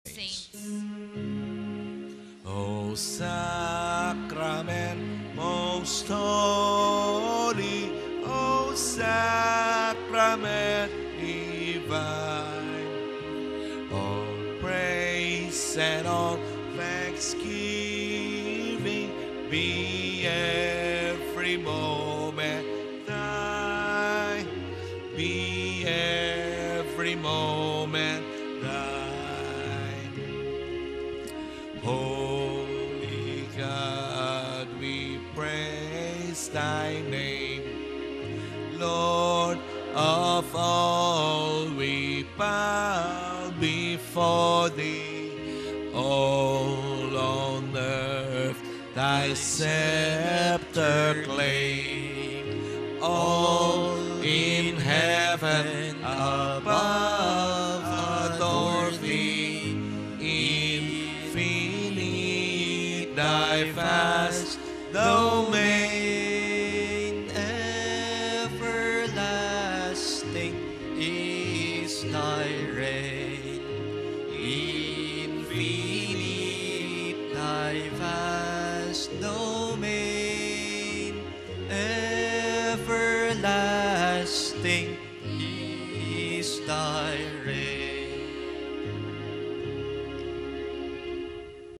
Saints. O sacrament most holy, O sacrament divine, all praise and all thanksgiving be every moment thine, be every moment thine. Holy God, we praise thy name. Lord of all, we bow before thee. All on earth thy scepter claim. All in heaven above adore thee. Infinite thy vast domain, everlasting is thy reign. Infinite thy vast domain, everlasting is thy